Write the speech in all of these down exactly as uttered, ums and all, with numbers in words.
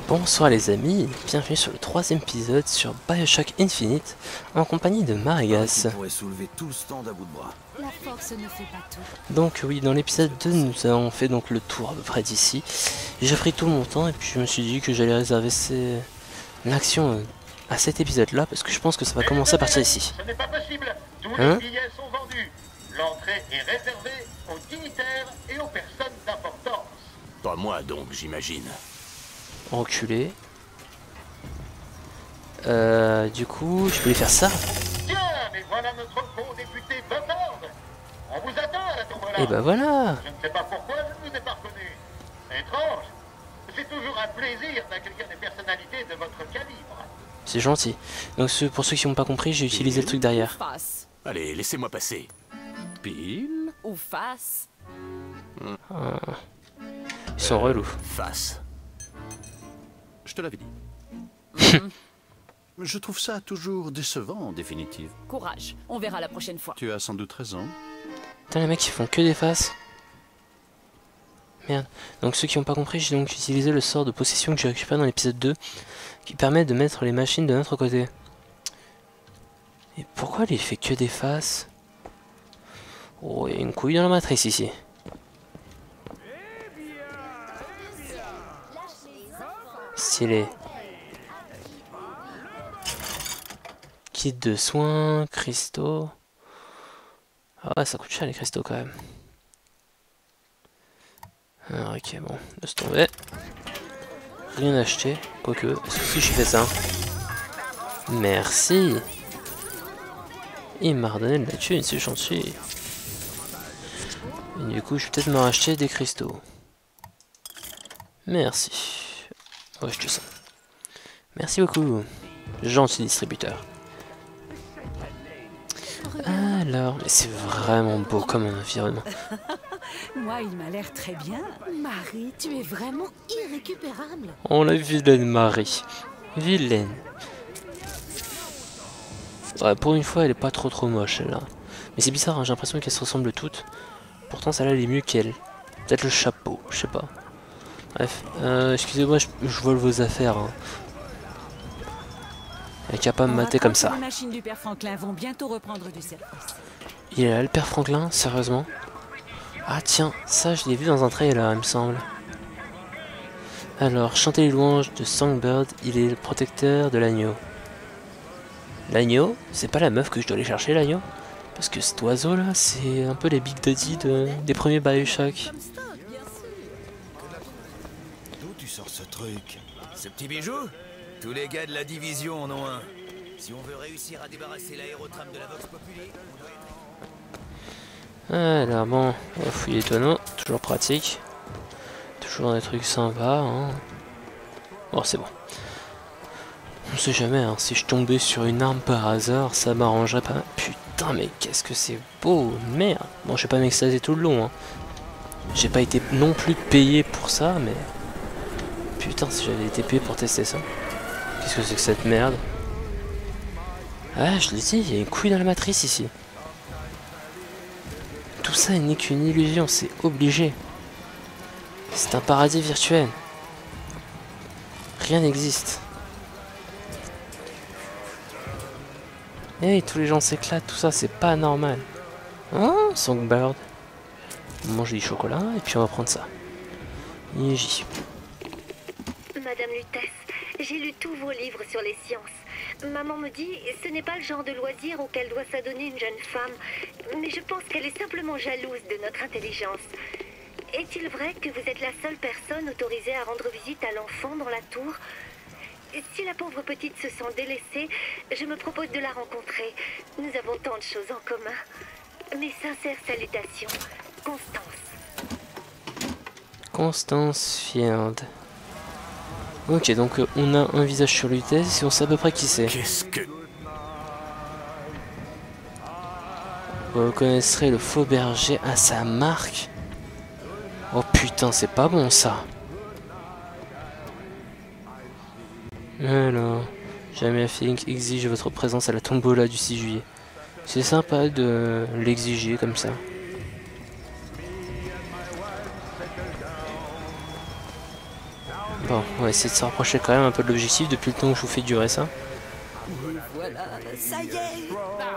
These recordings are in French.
Bonsoir les amis, bienvenue sur le troisième épisode sur Bioshock Infinite en compagnie de Marigas. Donc oui, dans l'épisode deux, nous avons fait donc le tour à peu près d'ici. J'ai pris tout mon temps et puis je me suis dit que j'allais réserver ces... l'action à cet épisode là parce que je pense que ça va commencer à partir d'ici. Ce n'est pas possible. Tous Hein? les billets sont vendus. L'entrée est réservée aux dignitaires et aux personnes d'importance. Pas moi donc, j'imagine. Enculé. Euh, du coup, je peux lui faire ça. Tiens, mais voilà notre beau député Bufford. On vous attend à la tombola. Et bah voilà. Je ne sais pas pourquoi je ne vous ai pas reconnu. Étrange. C'est toujours un plaisir d'accueillir des personnalités de votre calibre. C'est gentil. Donc ce, pour ceux qui n'ont pas compris, j'ai utilisé le truc derrière. Face. Allez, laissez-moi passer. Pile. Ou face. Ah. Ils sont relous. Face. Je te l'avais dit. Je trouve ça toujours décevant en définitive. Courage, on verra la prochaine fois. Tu as sans doute raison. Putain, les mecs ils font que des faces. Merde. Donc ceux qui n'ont pas compris, j'ai donc utilisé le sort de possession que j'ai récupéré dans l'épisode deux qui permet de mettre les machines de notre côté. Et pourquoi il fait que des faces? Oh, il y a une couille dans la matrice ici. Stylé. Kit de soins, cristaux. Ah ouais, ça coûte cher les cristaux quand même. Alors, ok, bon, laisse tomber. Rien acheté, quoique, est-ce que si je fais ça? Merci. Il m'a redonné de la thune, c'est gentil. Et du coup, je vais peut-être me racheter des cristaux. Merci. Ouais, je te sens. Merci beaucoup. Gentil distributeur. Alors, mais c'est vraiment beau comme environnement. Moi, il m'a l'air très bien. Marie, tu es vraiment irrécupérable. On l'a vilaine Marie. Vilaine. Ouais, pour une fois, elle est pas trop trop moche, celle-là. Mais c'est bizarre, hein, j'ai l'impression qu'elles se ressemblent toutes. Pourtant, celle-là, elle est mieux qu'elle. Peut-être le chapeau, je sais pas. Bref, euh, excusez-moi, je, je vole vos affaires. Hein. Elle est capable de me mater comme ça. Les machines du père Franklin vont bientôt reprendre du service. Il est là, le père Franklin, sérieusement? Ah tiens, ça je l'ai vu dans un trailer, il me semble. Alors, chanter les louanges de Songbird, il est le protecteur de l'agneau. L'agneau? C'est pas la meuf que je dois aller chercher, l'agneau? Parce que cet oiseau là, c'est un peu les Big Daddy de, des premiers Bioshock. D'où tu sors ce truc? Ce petit bijou? Tous les gars de la division en ont un. Si on veut réussir à débarrasser l'aérotram de la Vox Populi, on doit... Alors bon, on va fouiller les tonneaux, toujours pratique. Toujours des trucs sympas. Hein. Bon, c'est bon. On sait jamais, hein, si je tombais sur une arme par hasard, ça m'arrangerait pas. Putain, mais qu'est-ce que c'est beau, merde. Bon, je vais pas m'extaser tout le long. Hein. J'ai pas été non plus payé pour ça, mais... Putain, si j'avais été payé pour tester ça. Qu'est-ce que c'est que cette merde? Ah, je l'ai dit, il y a une couille dans la matrice ici. Tout ça n'est qu'une illusion, c'est obligé. C'est un paradis virtuel. Rien n'existe. Hey, tous les gens s'éclatent, tout ça, c'est pas normal. Oh, Songbird. On mange du chocolat et puis on va prendre ça. Et j'y. Madame Lutèce, j'ai lu tous vos livres sur les sciences. Maman me dit, ce n'est pas le genre de loisir auquel doit s'adonner une jeune femme, mais je pense qu'elle est simplement jalouse de notre intelligence. Est-il vrai que vous êtes la seule personne autorisée à rendre visite à l'enfant dans la tour? Si la pauvre petite se sent délaissée, je me propose de la rencontrer. Nous avons tant de choses en commun. Mes sincères salutations, Constance. Constance Field. Ok, donc euh, on a un visage sur Lutèce et on sait à peu près qui c'est. Qu'est-ce que... Vous reconnaîtrez le faux berger à sa marque. Oh putain, c'est pas bon ça. Alors, Jamie Fink exige votre présence à la tombola du six juillet. C'est sympa de l'exiger comme ça. Bon, on va essayer de se rapprocher quand même un peu de l'objectif depuis le temps que je vous fais durer ça. Voilà, ça y est.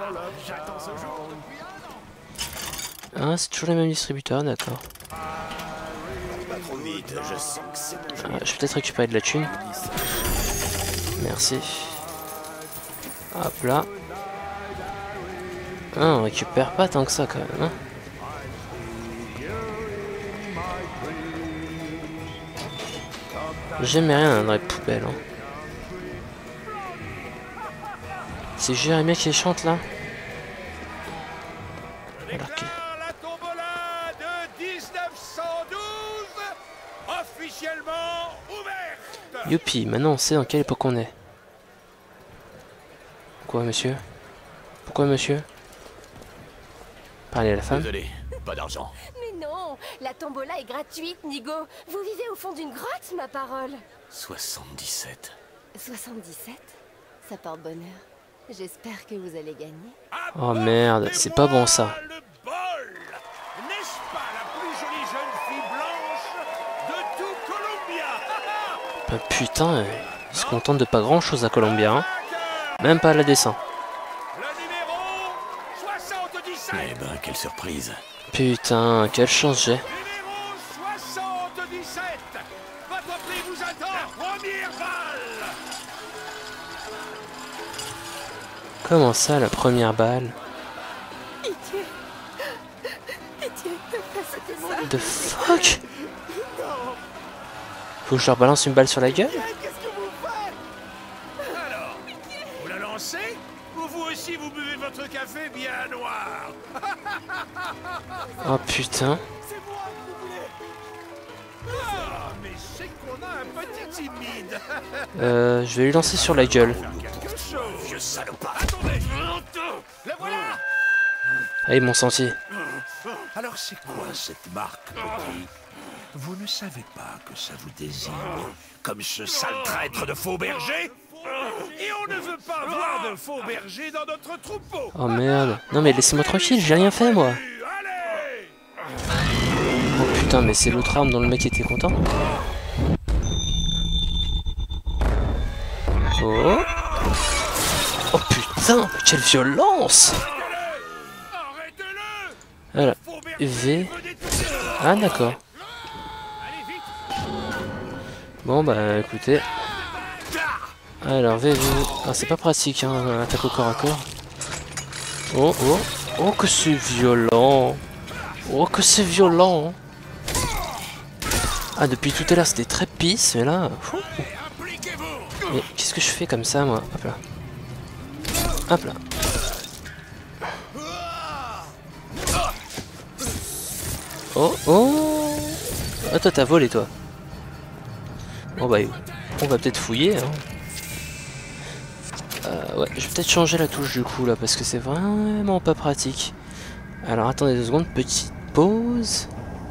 Ah, c'est toujours les mêmes distributeurs, d'accord. Pas trop vite, je sens que c'est bon. Ah, je vais peut-être récupérer de la thune. Merci. Hop là. Ah, on récupère pas tant que ça quand même. Hein. J'aime rien dans les poubelles. Hein. C'est Jérémia qui chante là. Alors que... La tombola de dix-neuf cent douze officiellement ouverte. Youpi, maintenant on sait dans quelle époque on est. Quoi, monsieur? Pourquoi, monsieur? Parlez à la femme. Désolé, pas d'argent. Mais non, la tombola est gratuite, Nigo. Vous vivez au fond d'une grotte, ma parole. soixante-dix-sept. soixante-dix-sept? Ça porte bonheur. J'espère que vous allez gagner. Oh merde, c'est pas bon ça. Le bol. N'est-ce pas la plus jolie jeune fille blanche de tout Columbia? Bah, putain, il se contente de pas grand chose à Columbia. Hein. Même pas la dessin. Le numéro soixante-dix-sept. Eh ben, quelle surprise. Putain, quelle chance j'ai. Numéro soixante-dix-sept. Votre prix vous attend. La première balle. Comment ça, la première balle? Pitié. Pitié, c'était moi. The fuck? Faut que je leur balance une balle sur la gueule? Alors, vous la lancez ou vous aussi vous buvez votre café bien noir? Oh putain. C'est moi que vous voulez. Ah, mais c'est qu'on a un petit timide. Euh, je vais lui lancer sur la gueule. Quelque chose. Je salopard. Attendez. Le voilà. Ah, ils m'ont senti. Alors c'est quoi cette marque, petit? Vous ne savez pas que ça vous désigne comme ce sale traître de faux berger? Et on ne veut pas voir de faux bergers dans notre troupeau. Oh merde. Non mais laissez-moi tranquille, j'ai rien fait moi. Allez. Oh putain, mais c'est l'autre arme dont le mec était content. Oh. Oh putain, mais quelle violence. Arrêtez-le. Voilà. Faux berger V. veut détourner. Ah d'accord. Allez vite. Bon bah écoutez. Alors V V. Ah c'est pas pratique hein, attaque au corps à corps. Oh oh. Oh que c'est violent. Oh que c'est violent. Ah depuis tout à l'heure c'était très pisse mais là. Fou. Mais qu'est-ce que je fais comme ça moi? Hop là. Hop là. Oh oh. Ah toi t'as volé toi. Bon bah on va peut-être fouiller hein. Euh, ouais, je vais peut-être changer la touche du coup là parce que c'est vraiment pas pratique. Alors attendez deux secondes, petite pause.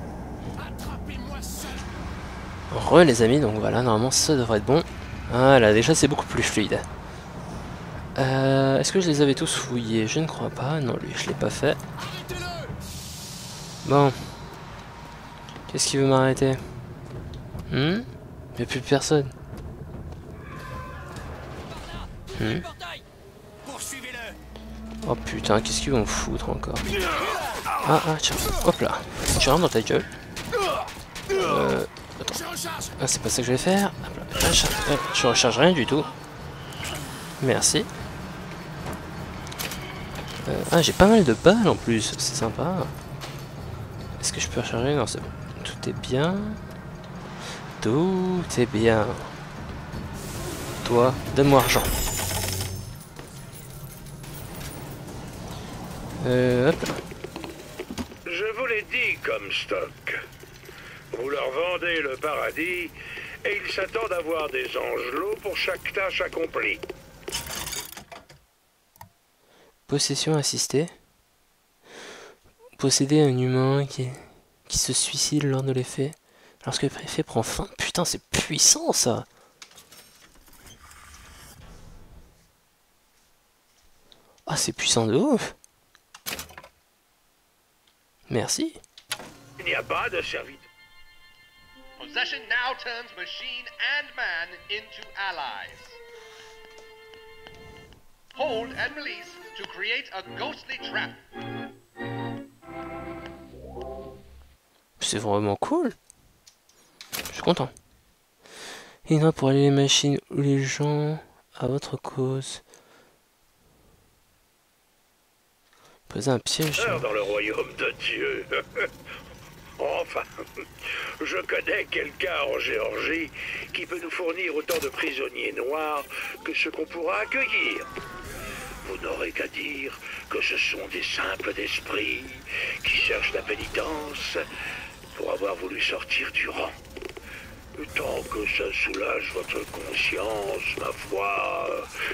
Re les amis, donc voilà, normalement ça devrait être bon. Voilà, déjà c'est beaucoup plus fluide. Euh, Est-ce que je les avais tous fouillés? Je ne crois pas, non lui je l'ai pas fait. Bon. Qu'est-ce qui veut m'arrêter? Hmm? Y'a plus personne. Hmm. Oh putain, qu'est-ce qu'ils vont foutre encore? Ah ah tiens, hop là. Tu rentres dans ta gueule. Euh... Attends. Ah c'est pas ça que je vais faire. Hop là. Euh, je recharge rien du tout. Merci. Euh, ah j'ai pas mal de balles en plus, c'est sympa. Est-ce que je peux recharger? Non c'est bon. Tout est bien. Tout est bien. Toi, donne-moi argent. Euh, hop. Je vous l'ai dit comme stock. Vous leur vendez le paradis et ils s'attendent à voir des angelots pour chaque tâche accomplie. Possession assistée. Posséder un humain qui, qui se suicide lors de l'effet. Lorsque le préfet prend fin. Putain, c'est puissant ça. Ah, c'est puissant de ouf. Merci. Il n'y a pas de service. Possession now turns machine and man into allies. Hold and release to create a ghostly trap. C'est vraiment cool. Je suis content. Il y en a pour aller les machines ou les gens à votre cause. Poser un piège. Dans le royaume de Dieu. Enfin, je connais quelqu'un en Géorgie qui peut nous fournir autant de prisonniers noirs que ce qu'on pourra accueillir. Vous n'aurez qu'à dire que ce sont des simples d'esprit qui cherchent la pénitence pour avoir voulu sortir du rang. Tant que ça soulage votre conscience, ma foi...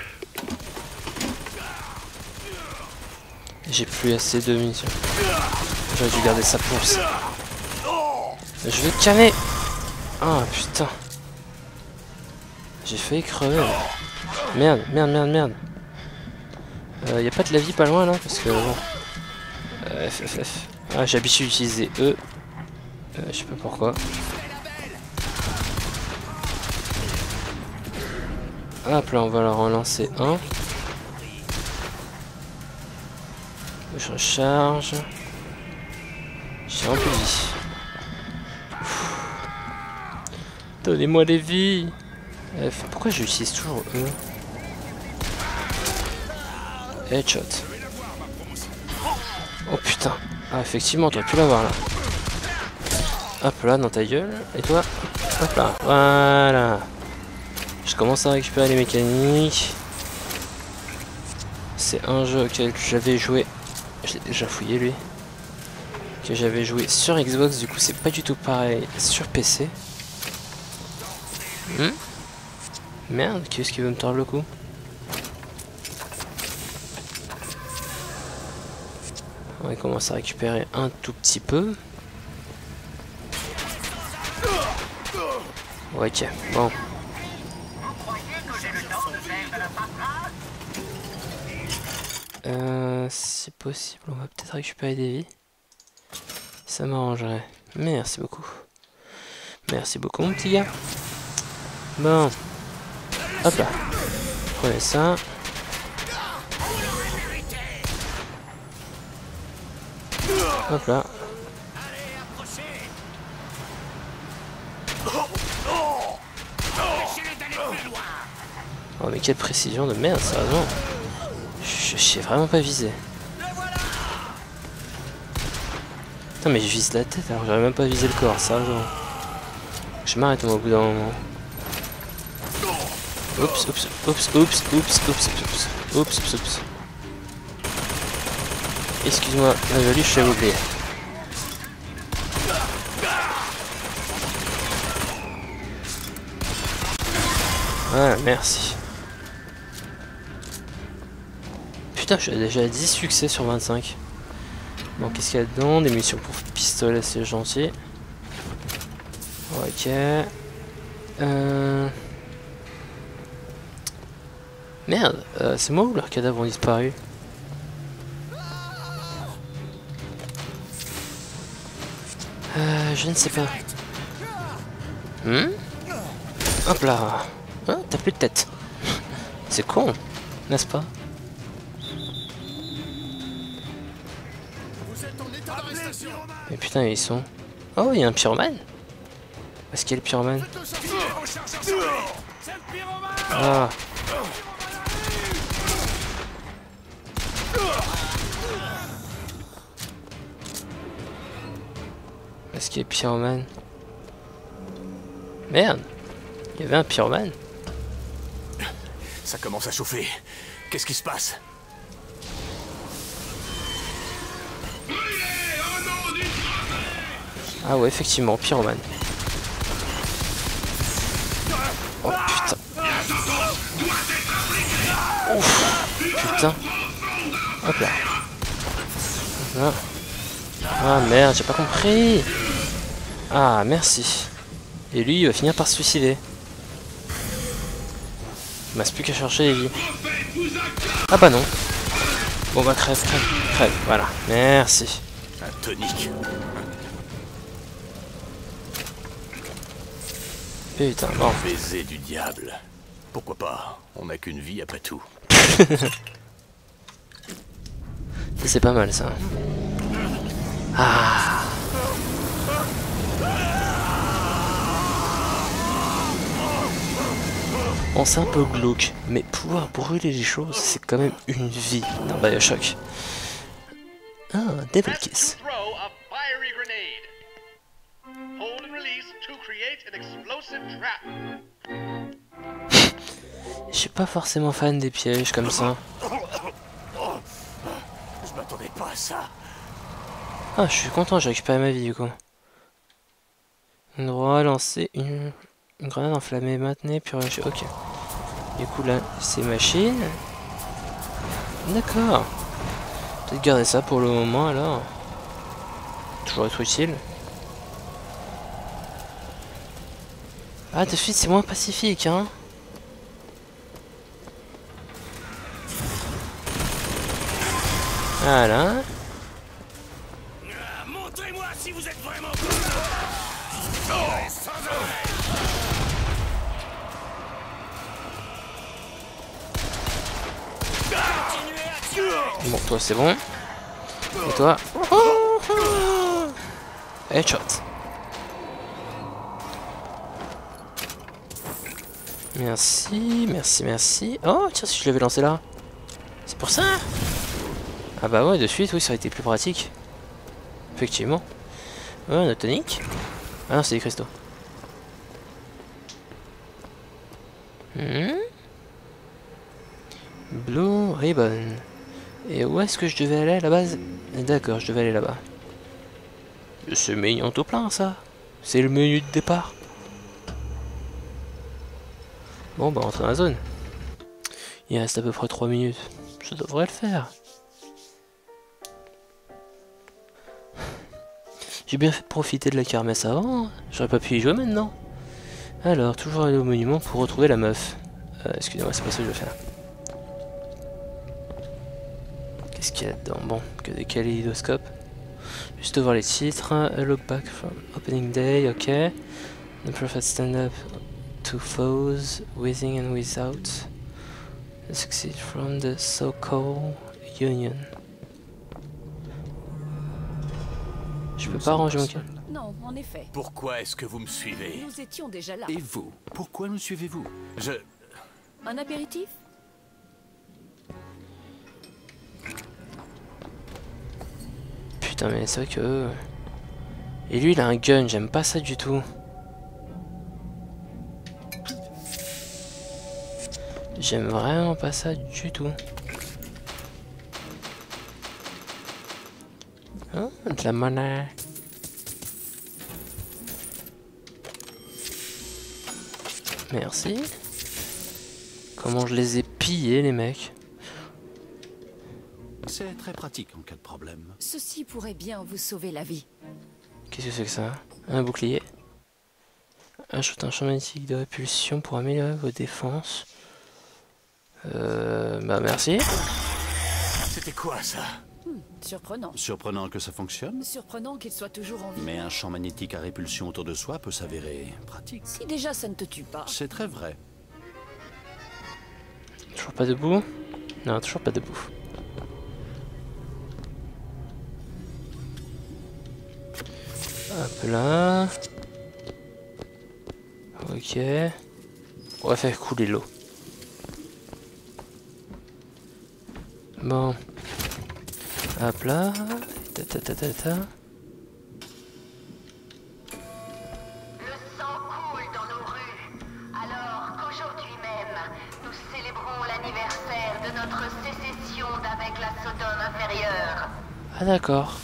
J'ai plus assez de munitions. J'aurais dû garder ça pour ça. Je vais canner. Ah putain. J'ai failli crever. Là. Merde, merde, merde, merde. Euh, y a pas de la vie pas loin là parce que bon. Euh, F F F. Ah, j'ai l'habitude d'utiliser E. Euh, je sais pas pourquoi. Hop là, on va leur en lancer un. Je recharge. J'ai un peu de vie. Donnez-moi des vies. F. Pourquoi j'utilise toujours E? Headshot. Oh putain. Ah effectivement, t'aurais pu l'avoir là. Hop là, dans ta gueule. Et toi? Hop là. Voilà. Je commence à récupérer les mécaniques. C'est un jeu auquel j'avais joué. Je l'ai déjà fouillé lui. Que j'avais joué sur Xbox, du coup c'est pas du tout pareil sur P C. Hmm Merde, qu'est-ce qui veut me tordre le cou? On va commencer à récupérer un tout petit peu. Ok, bon. Euh, si possible, on va peut-être récupérer des vies. Ça m'arrangerait. Merci beaucoup. Merci beaucoup, mon petit gars. Bon. Hop là. Prenez ça. Hop là. Oh mais quelle précision de merde, sérieusement. Je sais vraiment pas viser. Putain mais je vise la tête alors j'aurais même pas visé le corps, sérieusement. Je m'arrête au bout d'un moment. Oups, oups, oups, oups, oups, oups, oups, oups, oups, oups. Excuse-moi, la jolie, je t'avais oublié. Ah, merci. Putain, je suis déjà à dix succès sur vingt-cinq. Bon, qu'est-ce qu'il y a dedans? Des munitions pour pistolet, c'est gentil. Ok. Euh... Merde, euh, c'est moi ou leurs cadavres ont disparu? Euh, je ne sais pas. Hmm? Hop là. Ah, t'as plus de tête. C'est con, n'est-ce pas? Mais putain, ils sont... Oh, il y a un pyromane. Est-ce qu'il y a le pyromane? Ah. Est-ce qu'il y a pyromane? Merde. Il y avait un pyromane. Ça commence à chauffer. Qu'est-ce qui se passe? Ah ouais, effectivement, pyromane. Oh putain. Ouf. Putain. Hop là. Là. Ah merde, j'ai pas compris. Ah merci. Et lui il va finir par se suicider. Il me reste plus qu'à chercher les vies. Ah bah non. Bon bah crève, crève, crève. Voilà, merci. Un tonique. Putain, bon. Baiser du diable. Pourquoi pas? On n'a qu'une vie après tout. C'est pas mal ça. Ah. Bon, c'est un peu glauque, mais pouvoir brûler les choses, c'est quand même une vie dans Bioshock. Ah, Devil Kiss. Je suis pas forcément fan des pièges comme ça. Je m'attendais pas à ça. Ah, je suis content, j'ai récupéré ma vie du coup. On doit lancer une, une grenade enflammée, maintenez, puis relâcher. Ok. Du coup là, c'est machine. D'accord. Peut-être garder ça pour le moment alors. Toujours être utile. Ah, de suite, c'est moins pacifique, hein. Voilà. Montrez-moi si vous êtes vraiment Bon, toi c'est bon. Et toi? Headshot. Merci, merci, merci. Oh, tiens, si je l'avais lancé là. C'est pour ça? Ah bah ouais, de suite, oui, ça aurait été plus pratique. Effectivement. Ouais, on a tonique. Ah non, c'est des cristaux. Hmm. Blue Ribbon. Et où est-ce que je devais aller à la base? D'accord, je devais aller là-bas. C'est mignon tout plein, ça. C'est le menu de départ. Bon, bah, on entre dans la zone. Il reste à peu près trois minutes. Ça devrait le faire. J'ai bien fait profiter de la kermesse avant, j'aurais pas pu y jouer maintenant. Alors, toujours aller au monument pour retrouver la meuf. Euh, excusez-moi, c'est pas ça que je veux faire. Qu'est-ce qu'il y a dedans? Bon, que des kaléidoscopes. Juste voir les titres. A look back from opening day, ok. The prophet stand up to foes, within and without. Succeed from the so-called union. Je peux pas ranger mon câble. Non, en effet. Pourquoi est-ce que vous me suivez? Nous étions déjà là. Et vous? Pourquoi me suivez-vous? Je... Un apéritif? Putain, mais c'est vrai que... Et lui, il a un gun, j'aime pas ça du tout. J'aime vraiment pas ça du tout. Oh, de la monnaie. Merci. Comment je les ai pillés, les mecs. C'est très pratique en cas de problème. Ceci pourrait bien vous sauver la vie. Qu'est-ce que c'est que ça? Un bouclier. Ajoute un champ magnétique de répulsion pour améliorer vos défenses. Euh... Bah merci. C'était quoi ça? Hmm, surprenant. Surprenant que ça fonctionne. Surprenant qu'il soit toujours en vie. Mais un champ magnétique à répulsion autour de soi peut s'avérer pratique. Si déjà ça ne te tue pas. C'est très vrai. Toujours pas debout? Non, toujours pas debout. Hop là. Ok. On va faire couler l'eau. Bon. Hop là. Ta ta ta ta ta. Le sang coule dans nos rues. Alors qu'aujourd'hui même, nous célébrons l'anniversaire de notre sécession d'avec la Sodome inférieure. Ah d'accord.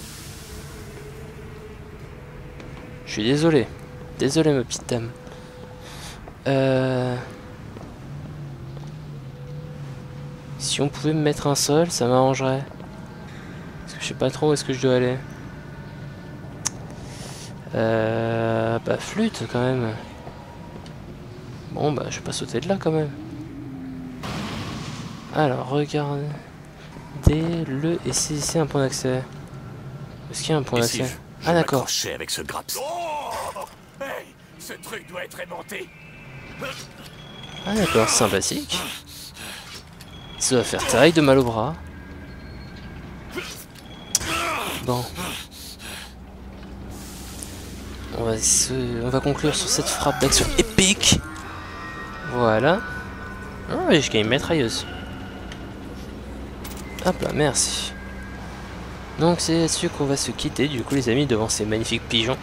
Je suis désolé. Désolé ma petite dame. Euh... Si on pouvait me mettre un sol, ça m'arrangerait. Parce que je sais pas trop où est-ce que je dois aller. Euh... Bah flûte quand même. Bon bah je vais pas sauter de là quand même. Alors regardez le et saisissez un point d'accès. Est-ce qu'il y a un point d'accès? Ah d'accord. Avec ce grappe. Oh hey, Ce truc doit être aimanté. Ah d'accord, sympathique. Ça va faire taille de mal au bras. Bon. On va, se... On va conclure sur cette frappe d'action épique. Voilà. Oh, et je gagne une mitrailleuse. Hop là, merci. Donc c'est là-dessus qu'on va se quitter, du coup les amis, devant ces magnifiques pigeons.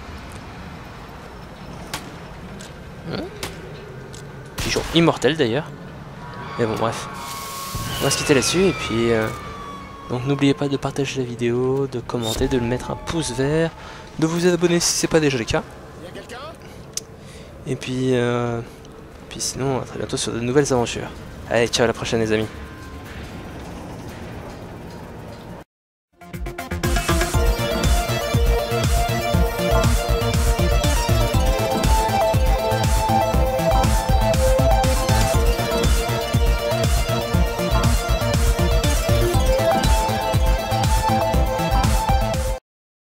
Hein, pigeons immortels d'ailleurs. Mais bon bref. On va se quitter là-dessus et puis... Euh... Donc n'oubliez pas de partager la vidéo, de commenter, de mettre un pouce vert, de vous abonner si c'est pas déjà le cas. Et puis... Euh... Puis sinon, à très bientôt sur de nouvelles aventures. Allez, ciao, à la prochaine les amis.